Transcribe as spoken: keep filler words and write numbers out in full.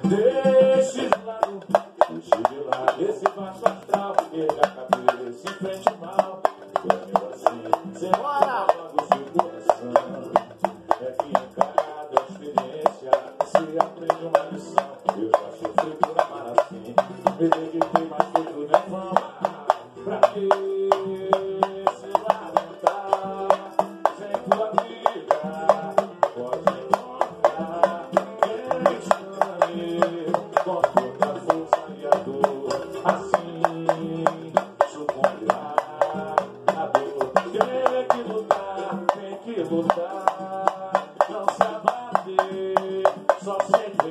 Deixe de lado, deixe de lado esse baixo astral, erga a cabeça, enfrente o mal. Dormindo assim, você mora do seu coração. É que em cada experiência se aprende uma lição. Eu já sofri por amar assim, me dediquei, mas foi tudo em vão. Pra que se lamentar? Sem tua vida pode encontrar quem te ame com toda a força e a dor. Assim sucumbirá a dor. Tem que lutar, tem que lutar, não se abater, só se